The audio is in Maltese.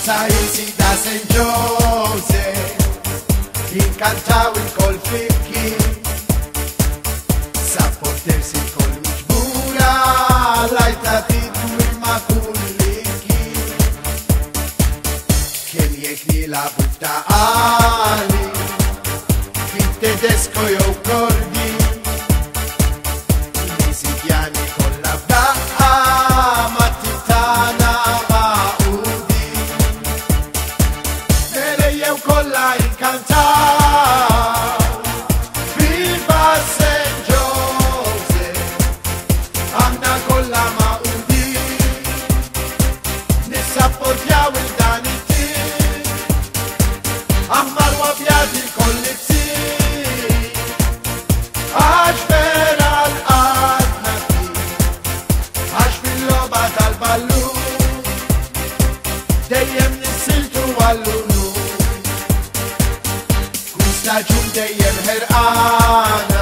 Saisi da St. Joseph incantaw il-kolfikki sa potersi kol-ġbura lajta titwi ma kullikki kien jek nilabu f'taqali kien tedesco jew kordi Misitjani kollha f'daqqa ma titana maqudi Merejjew kollha inkantaw Viva St. Joseph aħna kollha maqudi Nissapportjaw il-dan it-tim aħmar u abjad il-koll it-tim Għax vera l-qalbna fih Għax fil-logħba tal-ballun dejjem nissiltu għall-unur Kull staġun dejjem ħerqana